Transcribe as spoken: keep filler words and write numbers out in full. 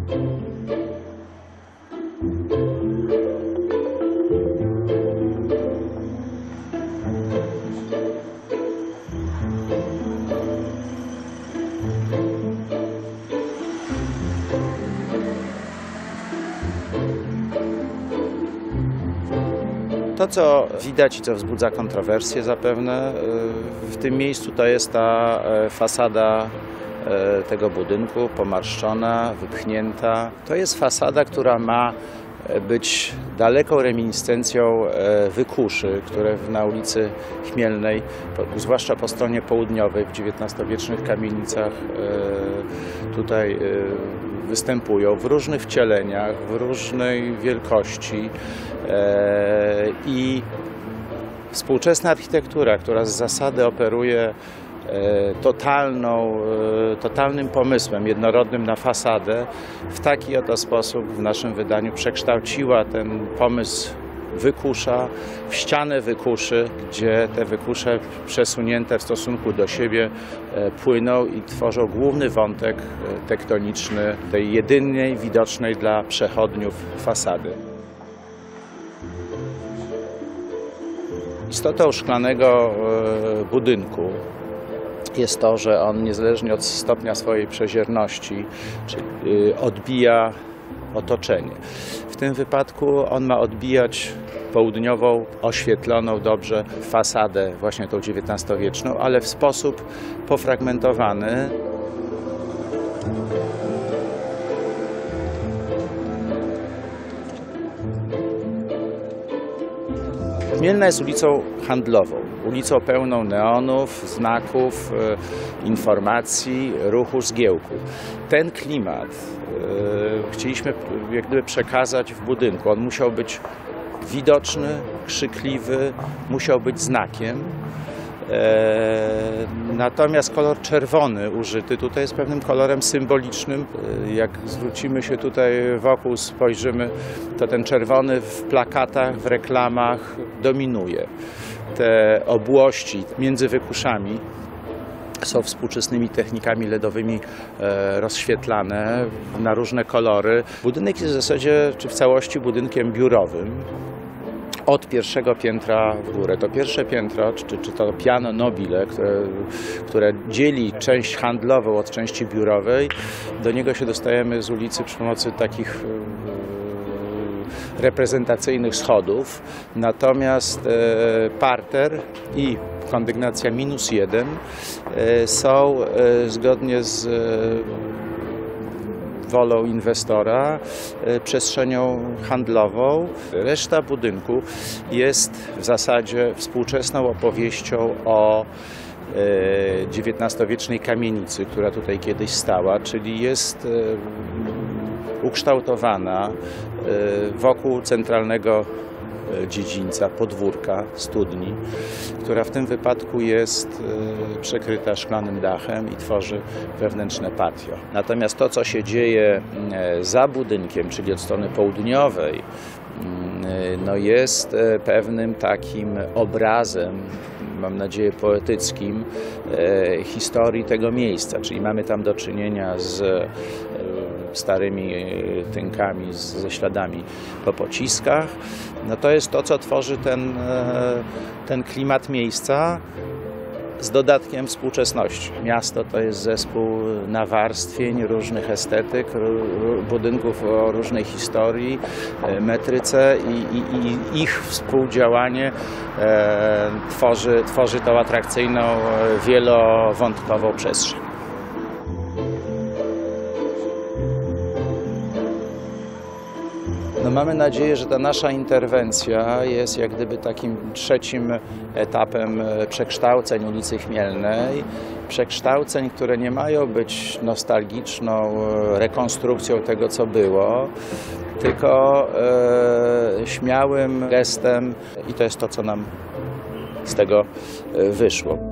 To, co widać i co wzbudza kontrowersje zapewne w tym miejscu, to jest ta fasada tego budynku, pomarszczona, wypchnięta. To jest fasada, która ma być daleką reminiscencją wykuszy, które na ulicy Chmielnej, zwłaszcza po stronie południowej, w dziewiętnastowiecznych kamienicach tutaj występują w różnych wcieleniach, w różnej wielkości. I współczesna architektura, która z zasady operuje totalną, totalnym pomysłem jednorodnym na fasadę, w taki oto sposób w naszym wydaniu przekształciła ten pomysł wykusza w ścianę wykuszy, gdzie te wykusze przesunięte w stosunku do siebie płyną i tworzą główny wątek tektoniczny tej jedynej widocznej dla przechodniów fasady. Istotą szklanego budynku jest to, że on niezależnie od stopnia swojej przezierności czyli odbija otoczenie. W tym wypadku on ma odbijać południową, oświetloną dobrze fasadę, właśnie tą dziewiętnastowieczną, ale w sposób pofragmentowany. Chmielna jest ulicą handlową, ulicą pełną neonów, znaków, e, informacji, ruchu, zgiełku. Ten klimat e, chcieliśmy jak gdyby przekazać w budynku. On musiał być widoczny, krzykliwy, musiał być znakiem. E, natomiast kolor czerwony użyty tutaj jest pewnym kolorem symbolicznym. E, jak zwrócimy się tutaj wokół, spojrzymy, to ten czerwony w plakatach, w reklamach dominuje. Te obłości między wykuszami są współczesnymi technikami ledowymi e, rozświetlane na różne kolory. Budynek jest w zasadzie, czy w całości budynkiem biurowym. Od pierwszego piętra w górę. To pierwsze piętro, czy, czy to piano nobile, które, które dzieli część handlową od części biurowej, do niego się dostajemy z ulicy przy pomocy takich reprezentacyjnych schodów. Natomiast e, parter i kondygnacja minus jeden e, są e, zgodnie z e, wolą inwestora, przestrzenią handlową. Reszta budynku jest w zasadzie współczesną opowieścią o dziewiętnastowiecznej kamienicy, która tutaj kiedyś stała, czyli jest ukształtowana wokół centralnego dziedzińca, podwórka, studni, która w tym wypadku jest przekryta szklanym dachem i tworzy wewnętrzne patio. Natomiast to, co się dzieje za budynkiem, czyli od strony południowej, no jest pewnym takim obrazem, mam nadzieję poetyckim, historii tego miejsca. Czyli mamy tam do czynienia z starymi tynkami, ze śladami po pociskach. No to jest to, co tworzy ten, ten klimat miejsca z dodatkiem współczesności. Miasto to jest zespół nawarstwień, różnych estetyk, budynków o różnej historii, metryce i, i, i ich współdziałanie e, tworzy, tworzy tą atrakcyjną, wielowątkową przestrzeń. No mamy nadzieję, że ta nasza interwencja jest jak gdyby takim trzecim etapem przekształceń ulicy Chmielnej. Przekształceń, które nie mają być nostalgiczną rekonstrukcją tego, co było, tylko e, śmiałym gestem i to jest to, co nam z tego wyszło.